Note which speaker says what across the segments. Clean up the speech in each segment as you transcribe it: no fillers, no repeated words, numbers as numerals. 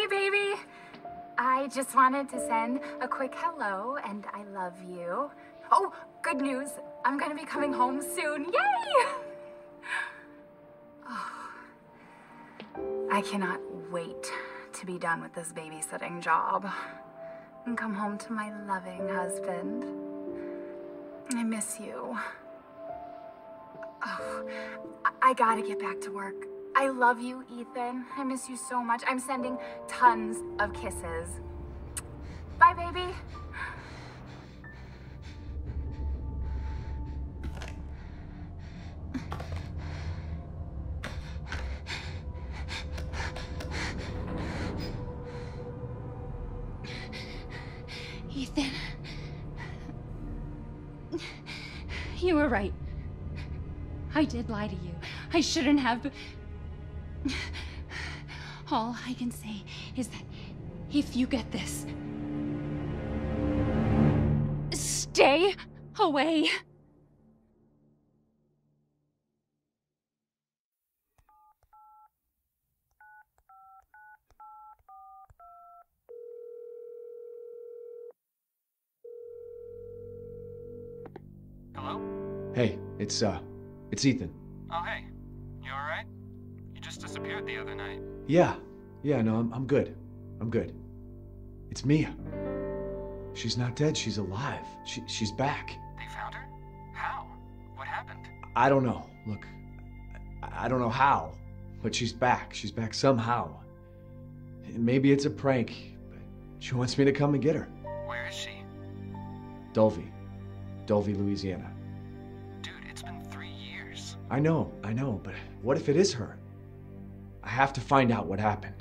Speaker 1: Hey, baby. I just wanted to send a quick hello and I love you. Oh, good news. I'm gonna be coming home soon. Yay! Oh, I cannot wait to be done with this babysitting job and come home to my loving husband. I miss you. Oh, I gotta get back to work. I love you, Ethan. I miss you so much. I'm sending tons of kisses. Bye, baby.
Speaker 2: Ethan. You were right. I did lie to you. I shouldn't have. All I can say is that if you get this, stay away.
Speaker 3: Hello?
Speaker 4: Hey, it's Ethan.
Speaker 3: Oh, hey. You alright? You just disappeared the other night.
Speaker 4: Yeah, no, I'm good. I'm good. It's Mia. She's not dead, she's alive. She's back.
Speaker 3: They found her? How? What happened?
Speaker 4: I don't know. Look, I don't know how, but she's back. She's back somehow. Maybe it's a prank, but she wants me to come and get her.
Speaker 3: Where is she?
Speaker 4: Dulvey, Louisiana.
Speaker 3: Dude, it's been 3 years.
Speaker 4: I know, but what if it is her? I have to find out what happened.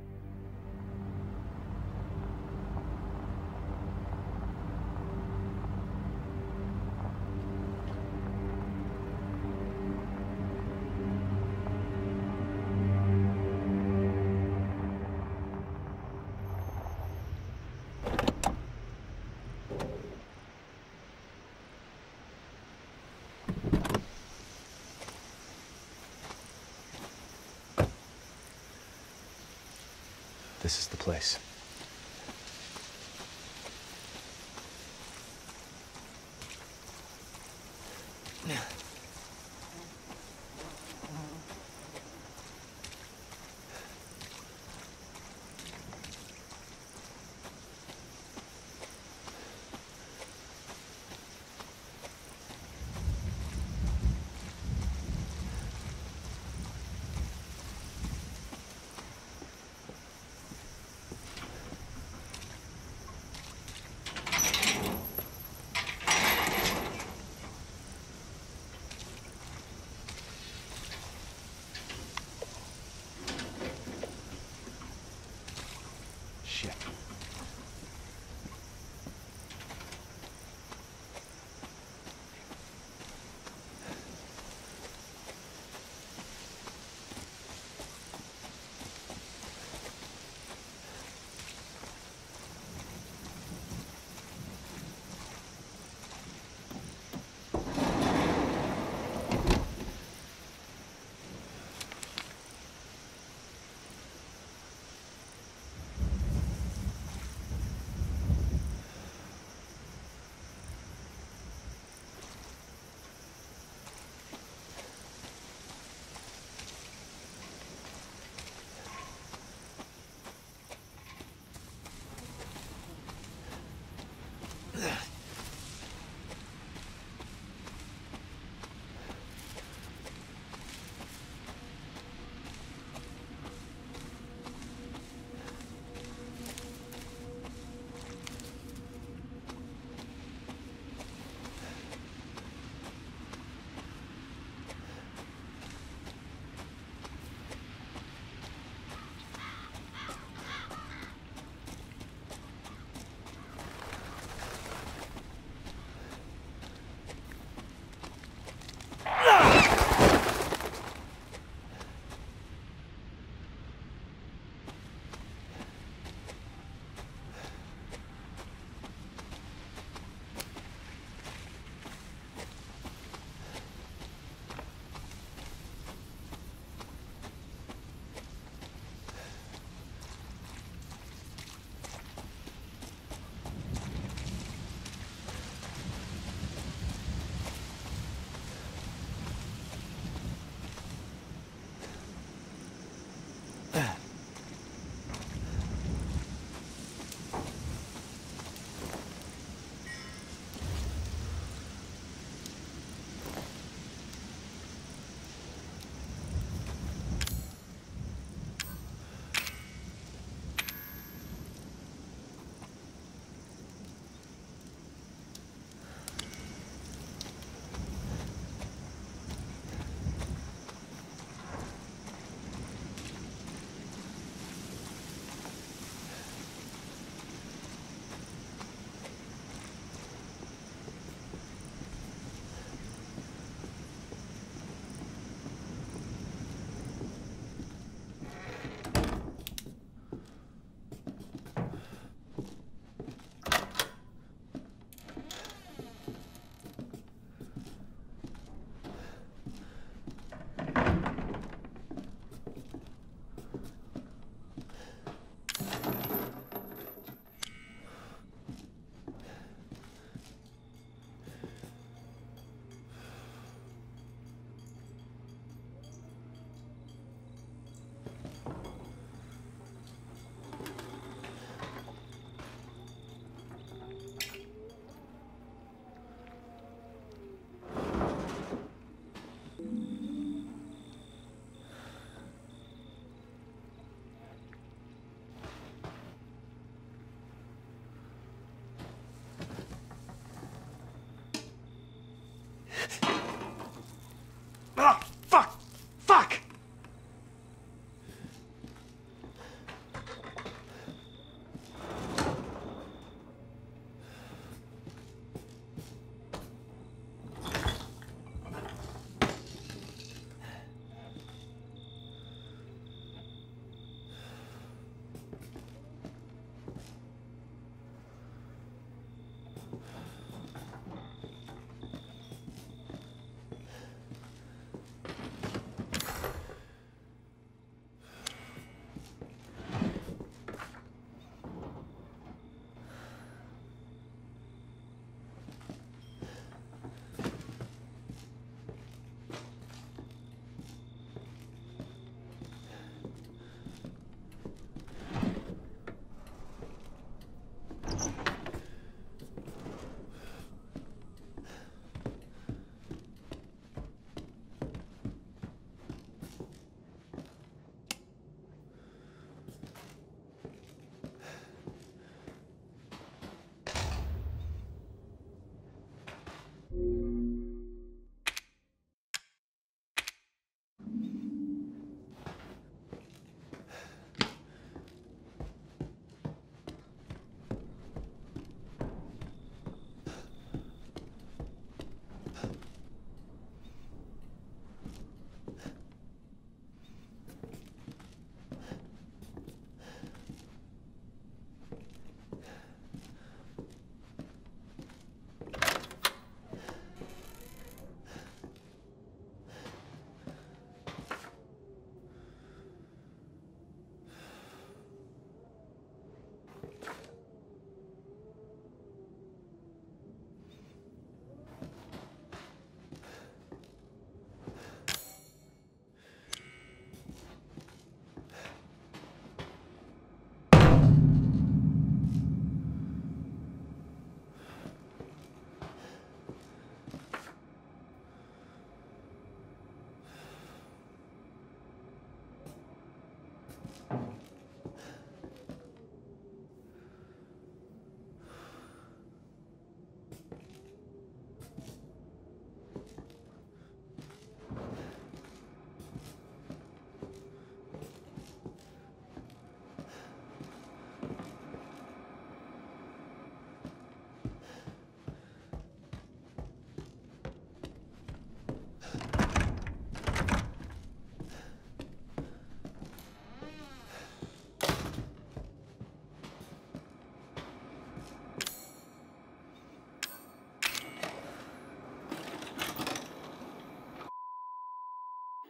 Speaker 4: This is the place. Shit.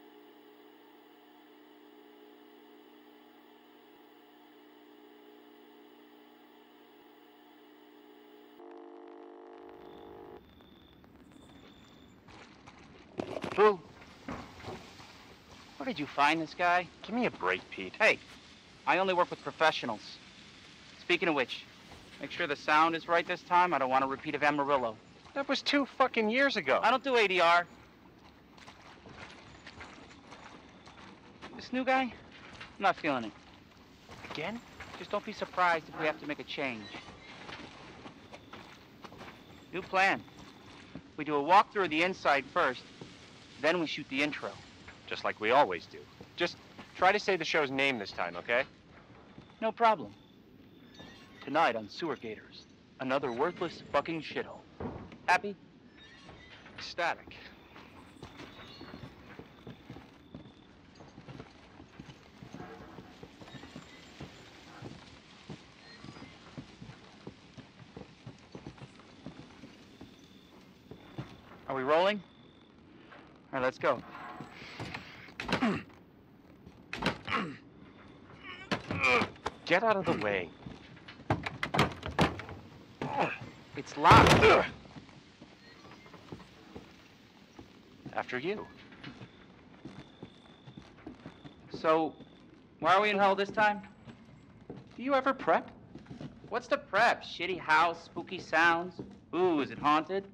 Speaker 5: Boo. Where did you find this guy?
Speaker 3: Give me a break, Pete.
Speaker 5: Hey, I only work with professionals. Speaking of which, make sure the sound is right this time. I don't want a repeat of Amarillo.
Speaker 3: That was 2 fucking years ago.
Speaker 5: I don't do ADR. This new guy, I'm not feeling it.
Speaker 3: Again?
Speaker 5: Just don't be surprised if we have to make a change. New plan. We do a walkthrough of the inside first, then we shoot the intro.
Speaker 3: Just like we always do. Just try to say the show's name this time, okay?
Speaker 5: No problem. Tonight on Sewer Gators, another worthless fucking shithole. Happy?
Speaker 3: Ecstatic.
Speaker 5: Are we rolling? All right, let's go.
Speaker 3: Get out of the way.
Speaker 5: It's locked.
Speaker 3: After you.
Speaker 5: So, why are we in hell this time?
Speaker 3: Do you ever prep?
Speaker 5: What's the prep? Shitty house, spooky sounds? Ooh, is it haunted?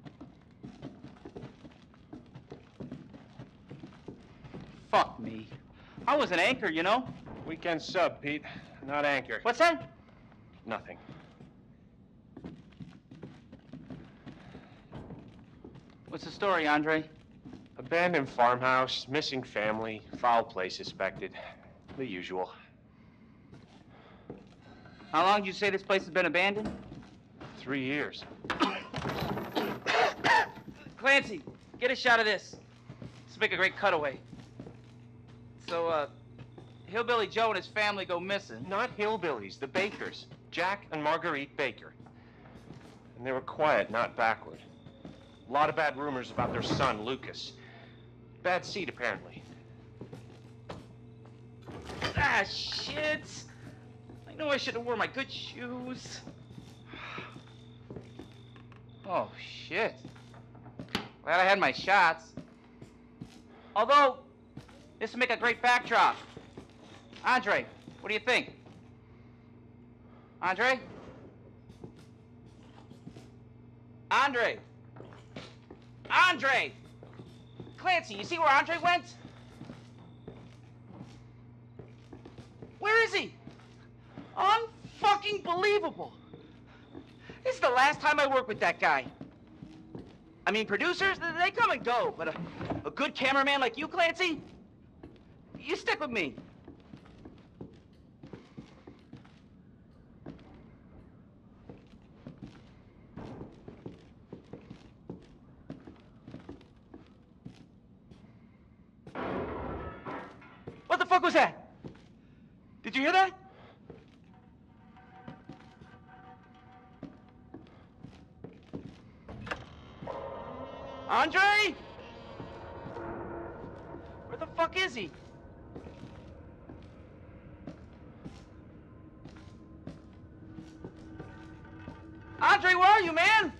Speaker 5: Fuck me. I was an anchor, you know?
Speaker 3: Weekend sub, Pete. Not anchor.
Speaker 5: What's that?
Speaker 3: Nothing.
Speaker 5: What's the story, Andre?
Speaker 3: Abandoned farmhouse, missing family, foul play suspected. The usual.
Speaker 5: How long did you say this place has been abandoned?
Speaker 3: 3 years.
Speaker 5: Clancy, get a shot of this. Let's make a great cutaway. So, Hillbilly Joe and his family go missing.
Speaker 3: Not hillbillies, the Bakers. Jack and Marguerite Baker. And they were quiet, not backward. A lot of bad rumors about their son, Lucas. Bad seed, apparently.
Speaker 5: Ah, shit! I know I should have worn my good shoes. Oh, shit. Glad I had my shots. Although, this would make a great backdrop. Andre, what do you think? Andre? Andre! Andre! Clancy, you see where Andre went? Where is he? Unfucking believable. This is the last time I work with that guy. I mean, producers, they come and go, but a good cameraman like you, Clancy, you stick with me. What the fuck was that? Did you hear that? Andre? Where the fuck is he? Andre, where are you, man?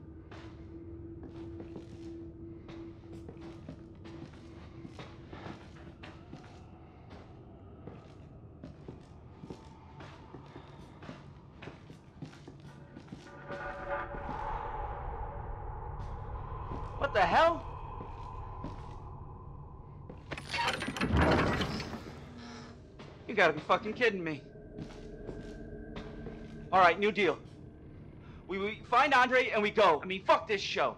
Speaker 5: What the hell? You gotta be fucking kidding me. All right, new deal. We find Andre and we go. I mean, fuck this show.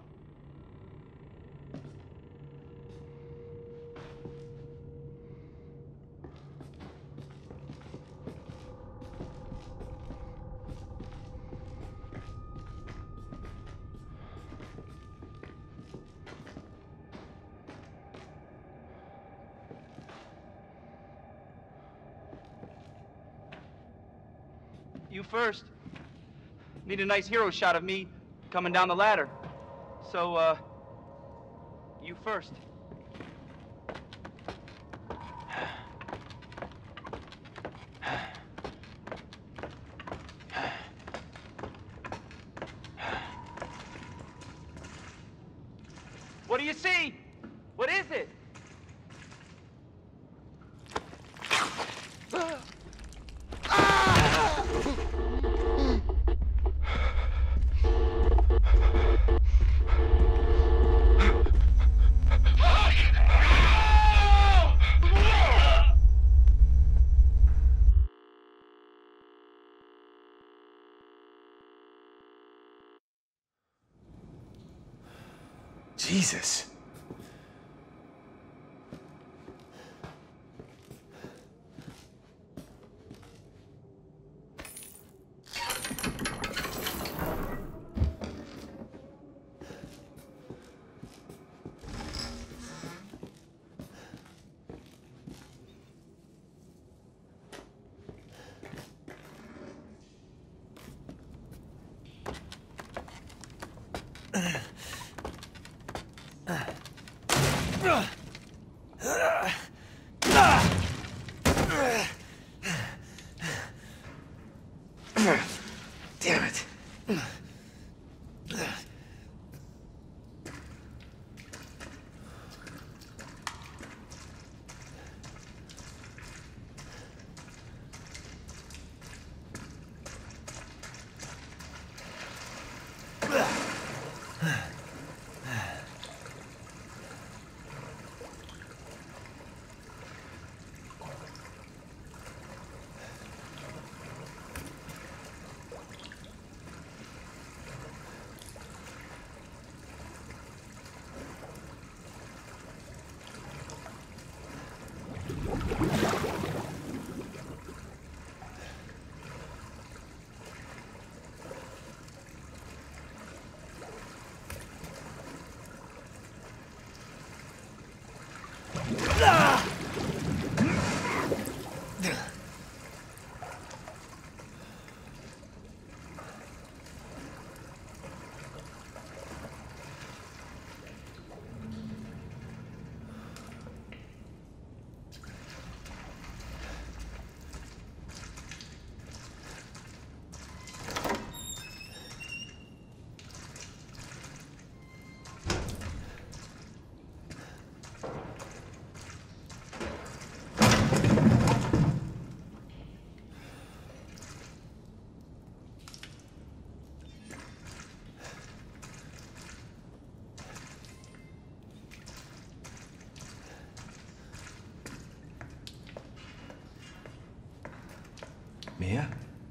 Speaker 5: You first. Need a nice hero shot of me coming down the ladder. So, you first. you see? What is it?
Speaker 4: Jesus. Damn it. Mia?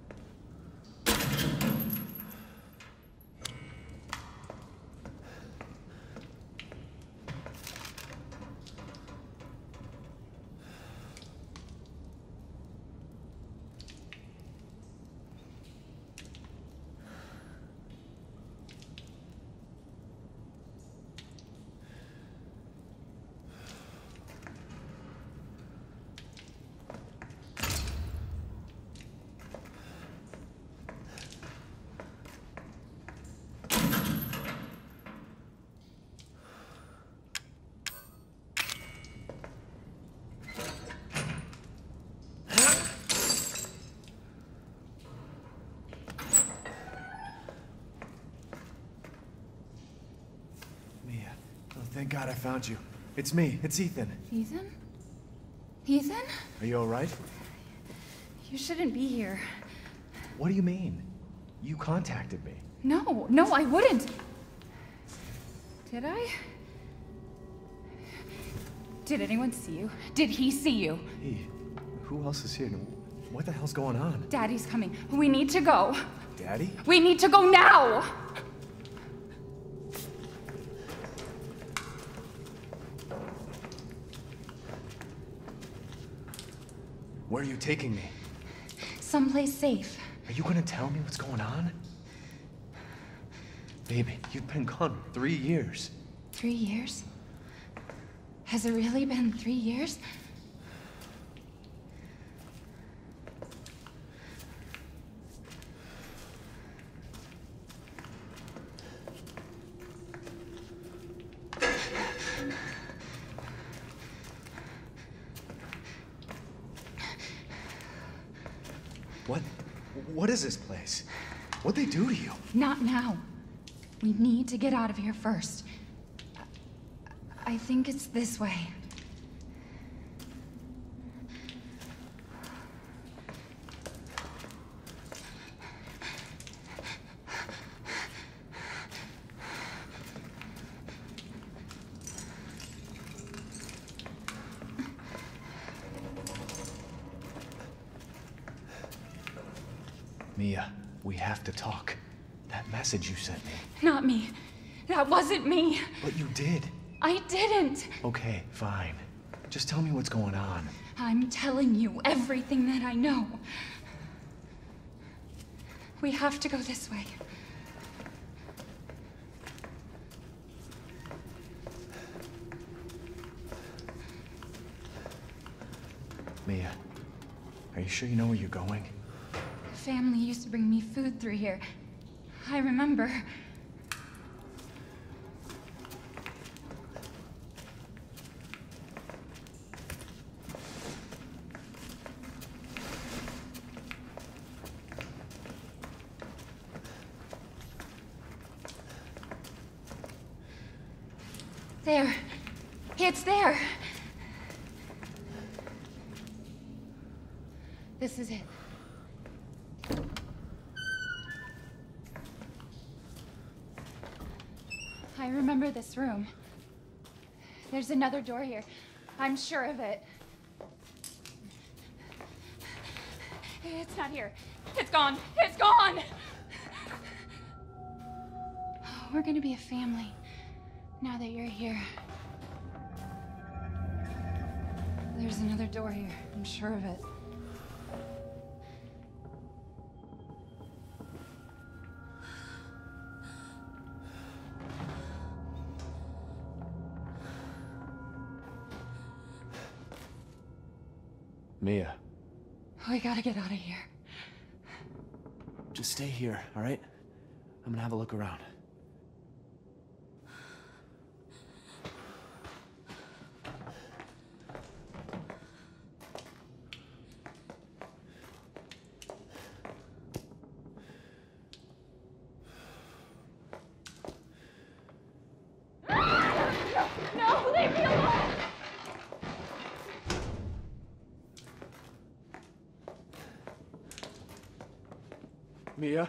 Speaker 4: Thank God I found you. It's me. It's Ethan.
Speaker 2: Ethan? Ethan?
Speaker 4: Are you all right?
Speaker 2: You shouldn't be here.
Speaker 4: What do you mean? You contacted me.
Speaker 2: No, I wouldn't. Did I? Did anyone see you? Did he see you?
Speaker 4: Hey, who else is here? What the hell's going on?
Speaker 2: Daddy's coming. We need to go.
Speaker 4: Daddy?
Speaker 2: We need to go now!
Speaker 4: Where are you taking me?
Speaker 2: Someplace safe.
Speaker 4: Are you gonna tell me what's going on? Baby, you've been gone 3 years.
Speaker 2: 3 years? Has it really been 3 years?
Speaker 4: What is this place? What'd they do to you?
Speaker 2: Not now. We need to get out of here first. I think it's this way.
Speaker 4: Mia, we have to talk. That message you sent me.
Speaker 2: Not me. That wasn't me.
Speaker 4: But you did.
Speaker 2: I didn't.
Speaker 4: Okay, fine. Just tell me what's going on.
Speaker 2: I'm telling you everything that I know. We have to go this way.
Speaker 4: Mia, are you sure you know where you're going?
Speaker 2: Family used to bring me food through here. I remember. There. It's there. This is it. I remember this room. There's another door here. I'm sure of it. It's not here. It's gone. It's gone! We're gonna be a family now that you're here. There's another door here. I'm sure of it.
Speaker 4: Mia.
Speaker 2: We gotta get out of here.
Speaker 4: Just stay here, all right? I'm gonna have a look around.
Speaker 2: No, leave me alone!
Speaker 4: Mia?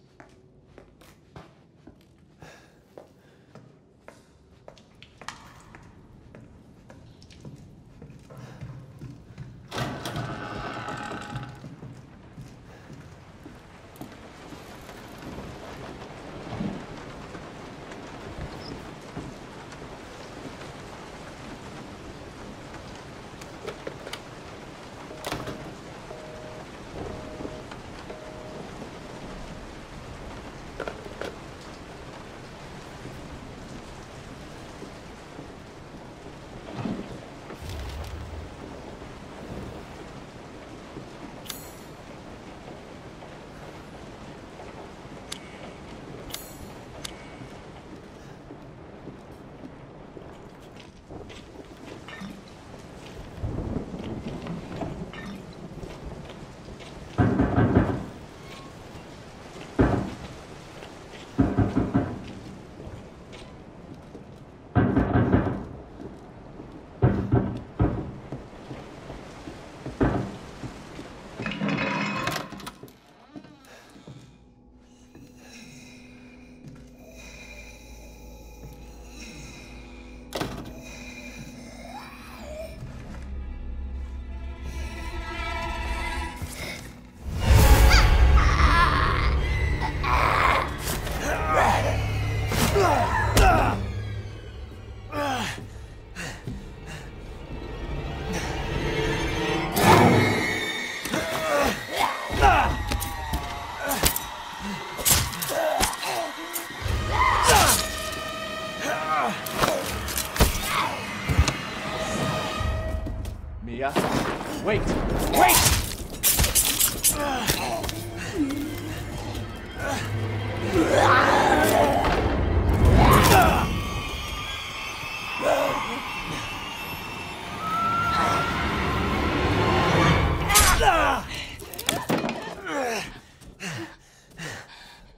Speaker 4: Mia? Wait! Wait!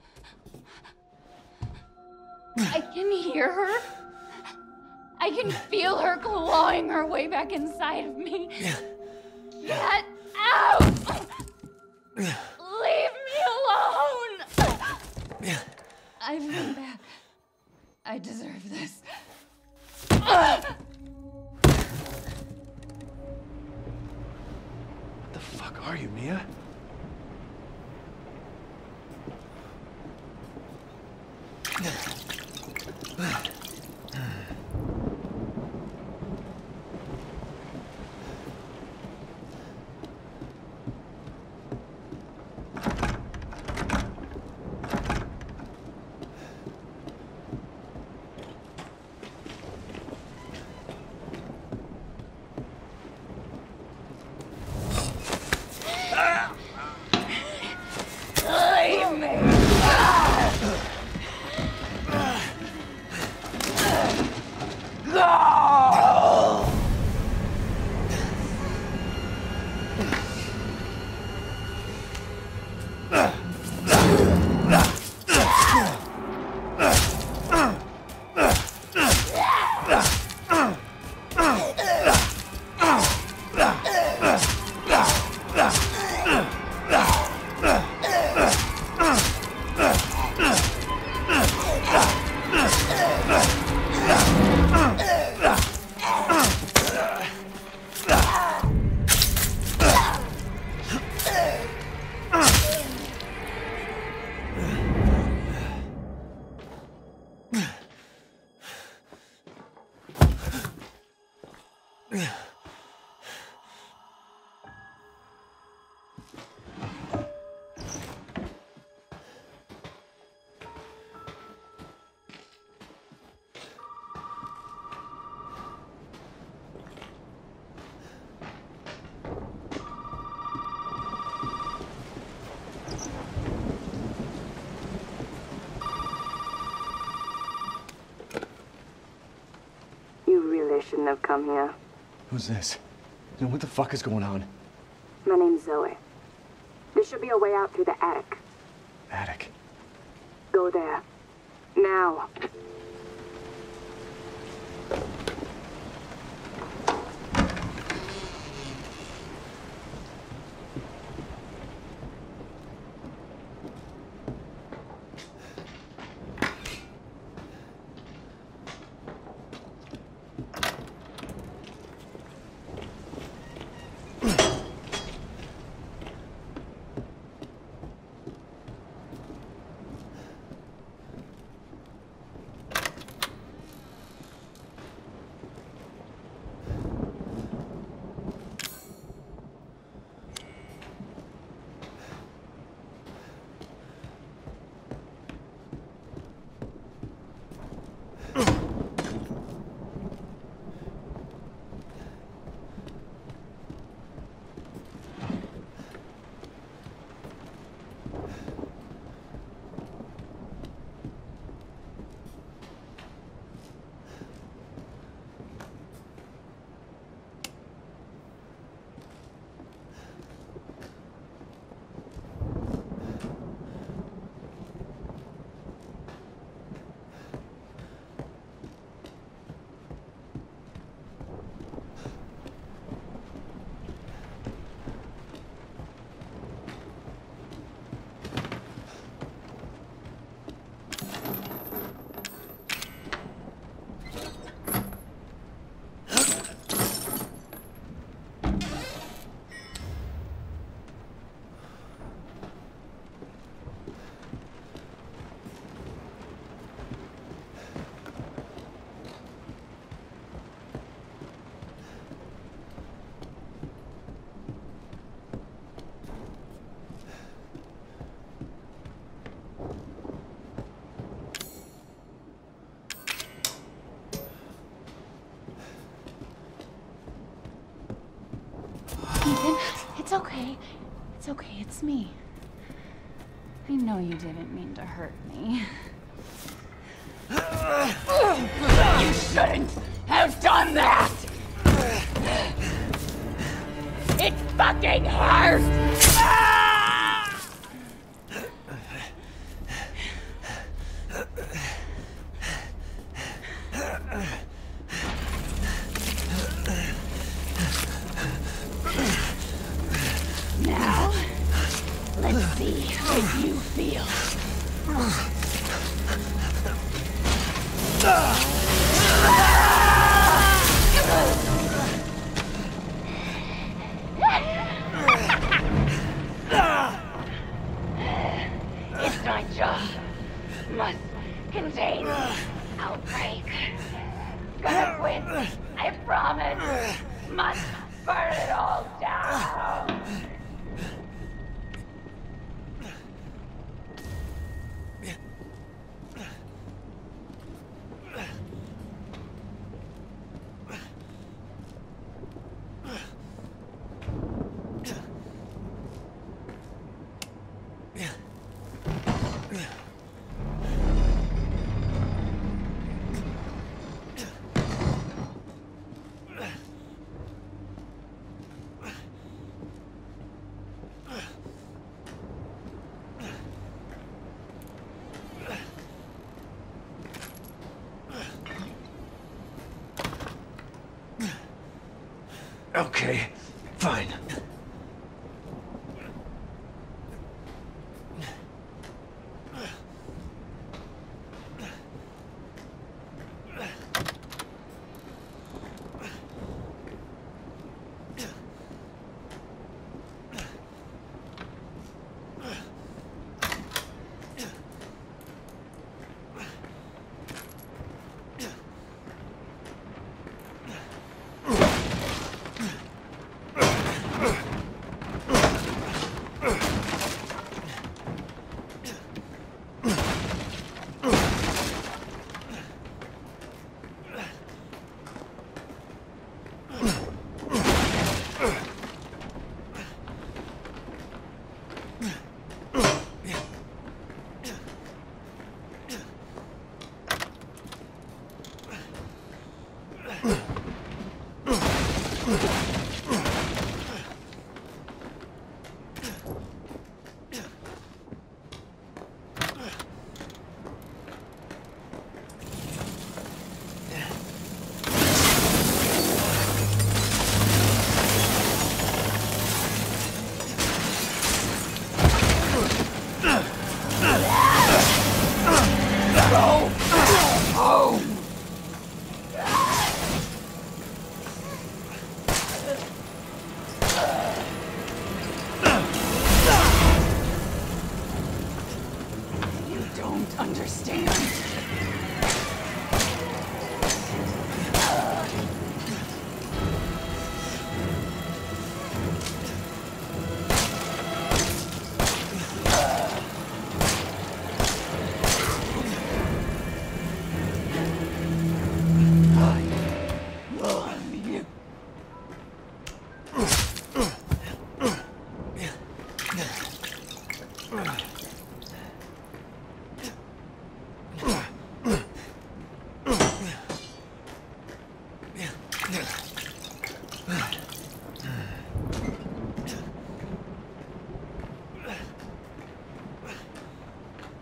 Speaker 2: I can hear her. I can power way back inside of me. Get out! Leave me alone! I've been bad. I deserve this.
Speaker 4: What the fuck are you, Mia?
Speaker 2: Leave me!
Speaker 6: Shouldn't have come here.
Speaker 4: Who's this? You know, what the fuck is going on?
Speaker 6: My name's Zoe. There should be a way out through the attic.
Speaker 4: Attic.
Speaker 6: Go there. Now.
Speaker 2: Ethan, it's okay. It's okay, it's me. I know you didn't mean to hurt me. You shouldn't have done that! It fucking hurts!
Speaker 4: Okay, fine.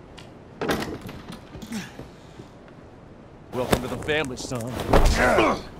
Speaker 7: Welcome to the family, son.